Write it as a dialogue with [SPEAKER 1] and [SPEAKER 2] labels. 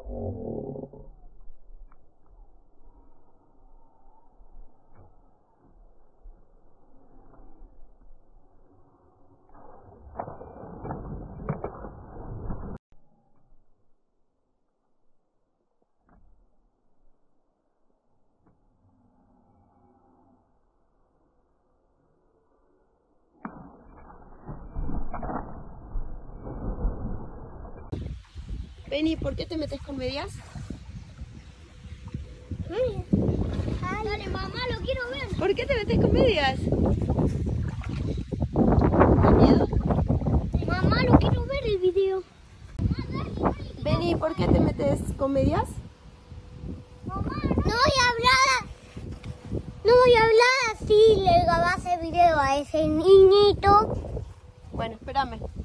[SPEAKER 1] Benny, ¿por qué te metes con medias?
[SPEAKER 2] Dale, mamá, lo quiero ver.
[SPEAKER 1] ¿Por qué te metes con medias? ¿Con miedo?
[SPEAKER 2] Mamá, lo quiero ver el video.
[SPEAKER 1] Benny, ¿por qué te metes con medias?
[SPEAKER 2] No voy a hablar así, le grabas el video a ese niñito.
[SPEAKER 1] Bueno, espérame.